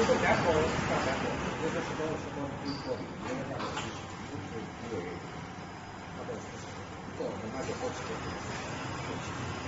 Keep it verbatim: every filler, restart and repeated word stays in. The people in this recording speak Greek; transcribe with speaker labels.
Speaker 1: 就是两口到两口，那个什么什么不错，那个两口其实就是因为他的做他妈就好几个。